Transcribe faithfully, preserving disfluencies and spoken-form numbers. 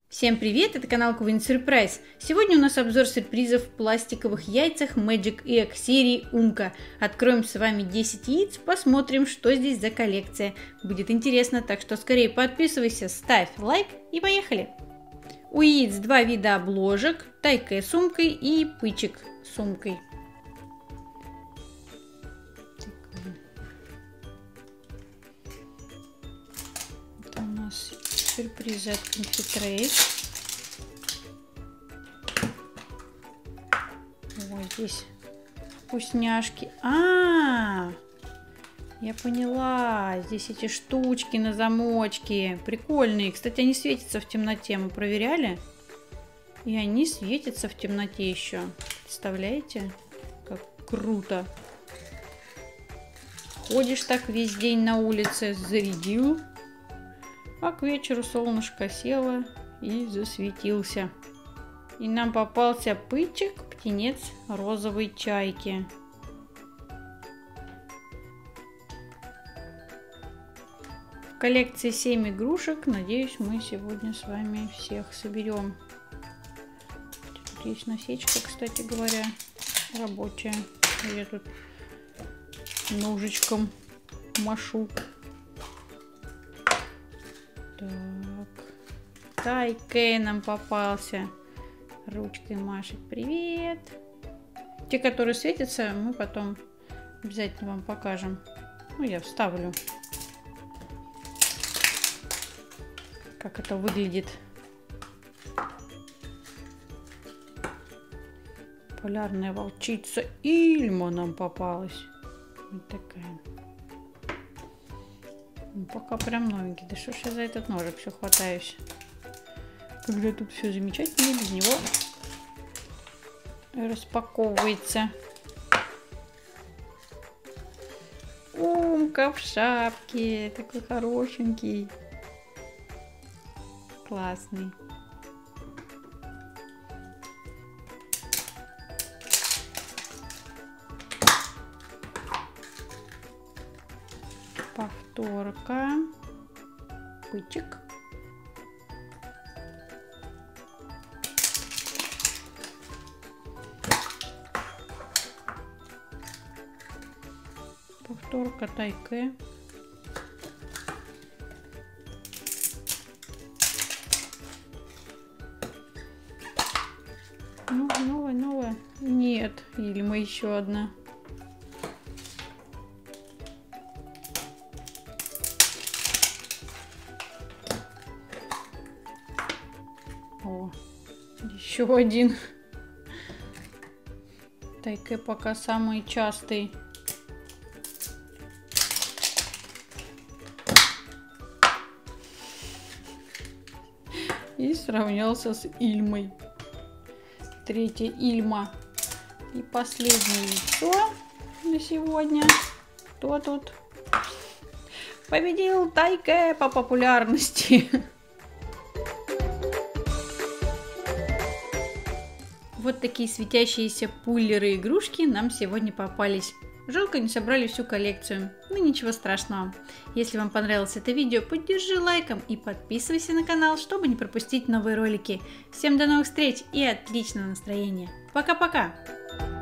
Всем привет, это канал Queen Surprise. Сегодня у нас обзор сюрпризов в пластиковых яйцах Magic Egg серии Умка. Откроем с вами десять яиц, посмотрим, что здесь за коллекция. Будет интересно, так что скорее подписывайся, ставь лайк и поехали. У яиц два вида обложек: Тайке сумкой и Пычек сумкой. Это у нас сюрпризы от Confitrade. Вот здесь вкусняшки. А, -а, а, я поняла. Здесь эти штучки на замочке. Прикольные. Кстати, они светятся в темноте. Мы проверяли. И они светятся в темноте еще. Представляете? Как круто. Ходишь так весь день на улице, зарядил. А к вечеру солнышко село и засветился. И нам попался Пычек, птенец розовой чайки. В коллекции семь игрушек. Надеюсь, мы сегодня с вами всех соберем. Тут есть насечка, кстати говоря, рабочая. Я тут ножичком машу. Так, Тайке нам попался. Ручкой машет. Привет. Те, которые светятся, мы потом обязательно вам покажем. Ну, я вставлю, как это выглядит. Полярная волчица Ильма нам попалась. Вот такая. Ну, пока прям новенький. Да что ж я за этот ножик все хватаюсь. Когда тут все замечательно, без него распаковывается. Умка в шапке. Такой хорошенький. Классный. Повторка. Пычек. Повторка Тайке. Ну, новая, новая. Нет, Ильма еще одна. О, еще один. Тайке пока самый частый. И сравнялся с Ильмой. Третья Ильма. И последнее яйцо на сегодня. Кто тут? Победил Тайке по популярности. Вот такие светящиеся пуллеры игрушки нам сегодня попались. Жалко, не собрали всю коллекцию, но ничего страшного. Если вам понравилось это видео, поддержи лайком и подписывайся на канал, чтобы не пропустить новые ролики. Всем до новых встреч и отличного настроения. Пока-пока!